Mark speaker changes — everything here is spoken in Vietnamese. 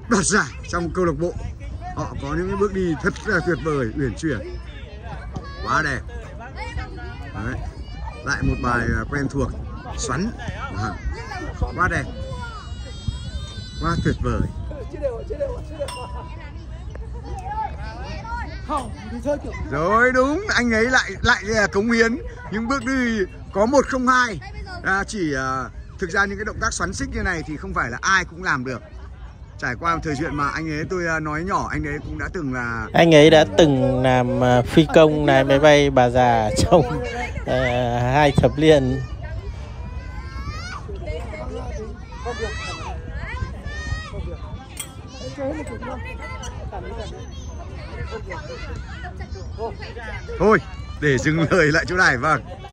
Speaker 1: đoạt giải trong câu lạc bộ. Họ có những bước đi thật là tuyệt vời, uyển chuyển, quá đẹp. Đấy. Lại một bài quen thuộc, xoắn, quá đẹp, quá tuyệt vời. Rồi đúng, anh ấy lại cống hiến những bước đi có 1-0-2. Thực ra những cái động tác xoắn xích như này thì không phải là ai cũng làm được. Trải qua một thời chuyện mà anh ấy, tôi nói nhỏ, anh ấy cũng đã từng là...
Speaker 2: Anh ấy đã từng làm phi công lái máy bay bà già trong 2 thập niên.
Speaker 1: Thôi, để dừng lời lại chỗ này, vâng.